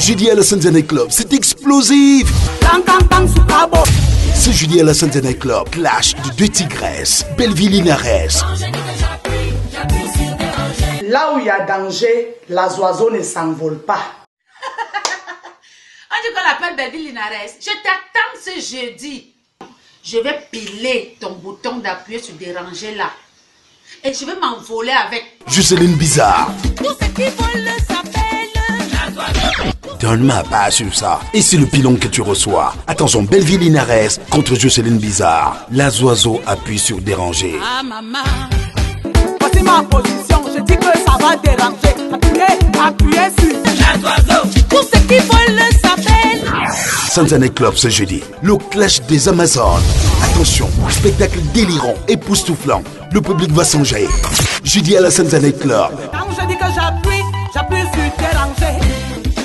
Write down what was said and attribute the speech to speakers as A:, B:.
A: Jeudi à la Sanzana Club, c'est explosif. Ce jeudi à la Sanzana Club, clash de deux tigresses, Belleville Linares.
B: Là où il y a danger, les oiseaux ne s'envolent pas.
C: On dit qu'on l'appelle Belleville Linares. Je t'attends ce jeudi. Je vais piler ton bouton d'appuyer sur déranger là. Et je vais m'envoler avec.
A: Jocelyne Bizarre.
C: Tout ce qui vole s'appelle.
A: Donne-moi pas sur ça. Et c'est le pilon que tu reçois. Attention, Belleville Linares contre Jocelyne Bizarre. Les oiseaux appuient sur déranger.
C: Ah maman.
B: Voici ma position. Je dis que ça va déranger. Appuyez sur les oiseaux.
C: Tout ce qui vole s'appelle.
A: Sanzana Club ce jeudi. Le clash des Amazones. Attention, spectacle délirant, époustouflant. Le public va songer. Jeudi à la Sanzana Club.
B: Quand je dis que j'appuie sur déranger.